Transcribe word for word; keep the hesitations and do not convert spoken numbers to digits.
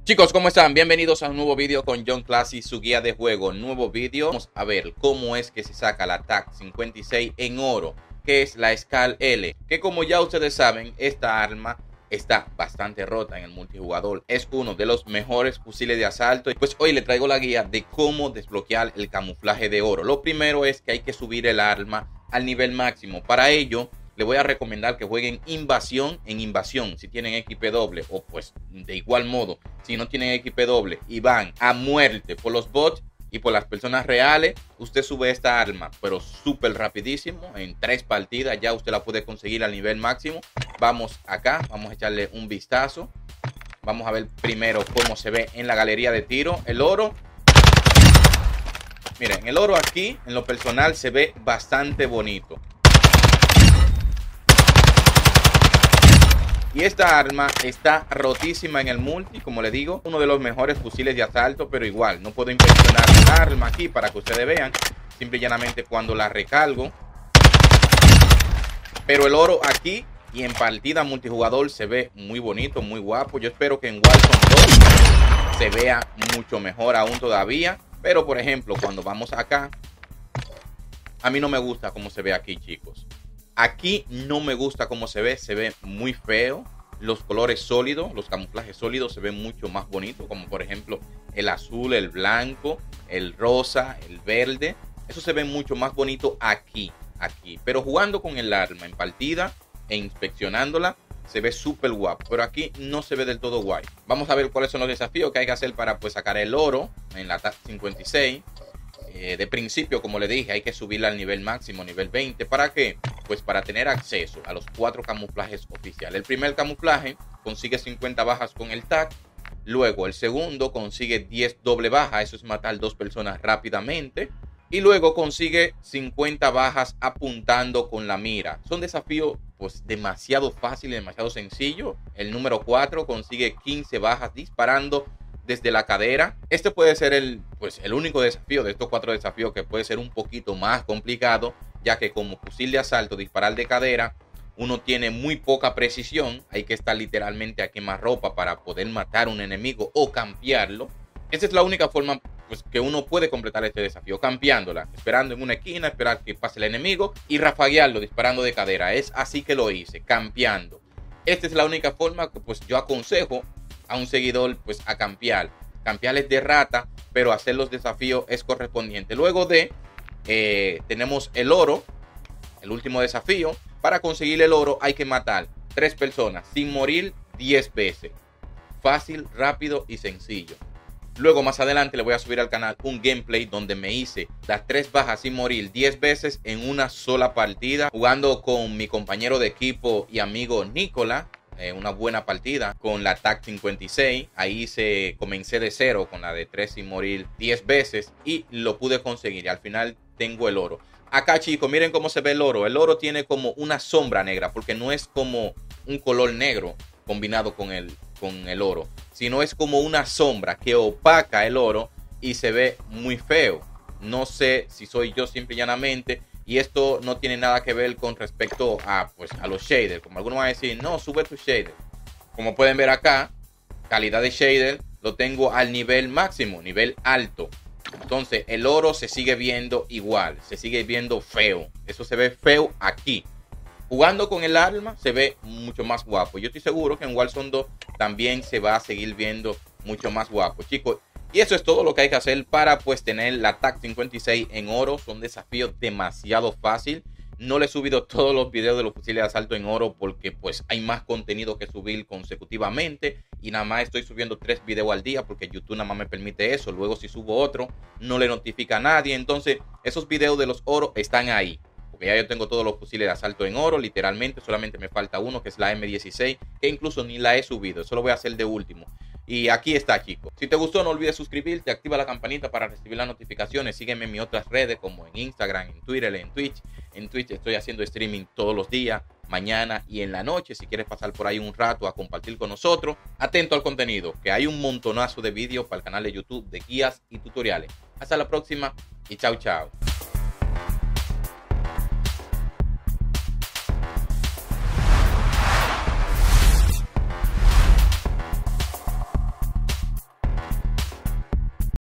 Chicos, ¿cómo están? Bienvenidos a un nuevo vídeo con John Classy, su guía de juego. Nuevo vídeo. Vamos a ver cómo es que se saca la T A C cincuenta y seis en oro, que es la Scal L. Que como ya ustedes saben, esta arma está bastante rota en el multijugador. Es uno de los mejores fusiles de asalto. Y pues hoy le traigo la guía de cómo desbloquear el camuflaje de oro. Lo primero es que hay que subir el arma al nivel máximo. Para ello, le voy a recomendar que jueguen invasión en invasión si tienen X P doble, o pues de igual modo si no tienen X P doble y van a muerte por los bots y por las personas reales. Usted sube esta arma pero súper rapidísimo, en tres partidas ya usted la puede conseguir al nivel máximo. Vamos acá, vamos a echarle un vistazo. Vamos a ver primero cómo se ve en la galería de tiro el oro. Miren, el oro aquí en lo personal se ve bastante bonito. Y esta arma está rotísima en el multi, como le digo, uno de los mejores fusiles de asalto, pero igual, no puedo inspeccionar el arma aquí para que ustedes vean, simple y llanamente cuando la recargo. Pero el oro aquí y en partida multijugador se ve muy bonito, muy guapo. Yo espero que en Warzone dos se vea mucho mejor aún todavía. Pero por ejemplo, cuando vamos acá, a mí no me gusta cómo se ve aquí, chicos. Aquí no me gusta cómo se ve, se ve muy feo. Los colores sólidos, los camuflajes sólidos se ven mucho más bonitos, como por ejemplo el azul, el blanco, el rosa, el verde. Eso se ve mucho más bonito aquí, aquí. Pero jugando con el arma en partida e inspeccionándola, se ve súper guapo. Pero aquí no se ve del todo guay. Vamos a ver cuáles son los desafíos que hay que hacer para pues sacar el oro en la T A C cincuenta y seis. Eh, de principio, como le dije, hay que subirla al nivel máximo, nivel veinte. ¿Para qué? Pues para tener acceso a los cuatro camuflajes oficiales. El primer camuflaje consigue cincuenta bajas con el T A C. Luego el segundo consigue diez doble baja. Eso es matar dos personas rápidamente. Y luego consigue cincuenta bajas apuntando con la mira. Son desafíos pues demasiado fáciles, demasiado sencillos. El número cuatro consigue quince bajas disparando desde la cadera. Este puede ser el, pues, el único desafío de estos cuatro desafíos que puede ser un poquito más complicado, ya que como fusil de asalto, disparar de cadera, uno tiene muy poca precisión. Hay que estar literalmente a quemarropa para poder matar a un enemigo o campearlo. Esa es la única forma pues, que uno puede completar este desafío, campeándola, esperando en una esquina, esperar que pase el enemigo y rafaguearlo disparando de cadera. Es así que lo hice, campeando. Esta es la única forma que pues, yo aconsejo a un seguidor pues a campear. Campear es de rata, pero hacer los desafíos es correspondiente. Luego de, eh, tenemos el oro, el último desafío. Para conseguir el oro hay que matar tres personas sin morir diez veces. Fácil, rápido y sencillo. Luego más adelante le voy a subir al canal un gameplay donde me hice las tres bajas sin morir diez veces en una sola partida, jugando con mi compañero de equipo y amigo Nicola. Eh, una buena partida con la T A C cincuenta y seis. Ahí se comencé de cero con la de tres sin morir diez veces y lo pude conseguir y al final tengo el oro. Acá, chicos, miren cómo se ve el oro. El oro tiene como una sombra negra porque no es como un color negro combinado con el, con el oro, sino es como una sombra que opaca el oro y se ve muy feo. No sé si soy yo simple y llanamente. Y esto no tiene nada que ver con respecto a, pues, a los shaders. Como algunos van a decir, no, sube tu shader. Como pueden ver acá, calidad de shader lo tengo al nivel máximo, nivel alto. Entonces el oro se sigue viendo igual, se sigue viendo feo. Eso se ve feo aquí. Jugando con el arma se ve mucho más guapo. Yo estoy seguro que en Warzone dos también se va a seguir viendo mucho más guapo, chicos. Y eso es todo lo que hay que hacer para pues tener la T A C cincuenta y seis en oro. Son desafíos demasiado fácil. No le he subido todos los videos de los fusiles de asalto en oro porque pues hay más contenido que subir consecutivamente. Y nada más estoy subiendo tres videos al día porque YouTube nada más me permite eso. Luego si subo otro no le notifica a nadie. Entonces esos videos de los oros están ahí. Porque ya yo tengo todos los fusiles de asalto en oro, literalmente. Solamente me falta uno que es la M dieciséis, que incluso ni la he subido. Eso lo voy a hacer de último. Y aquí está, chicos. Si te gustó, no olvides suscribirte, activa la campanita para recibir las notificaciones. Sígueme en mis otras redes como en Instagram, en Twitter, en Twitch. En Twitch estoy haciendo streaming todos los días, mañana y en la noche. Si quieres pasar por ahí un rato a compartir con nosotros, atento al contenido, que hay un montonazo de vídeos para el canal de YouTube de guías y tutoriales. Hasta la próxima y chao, chao.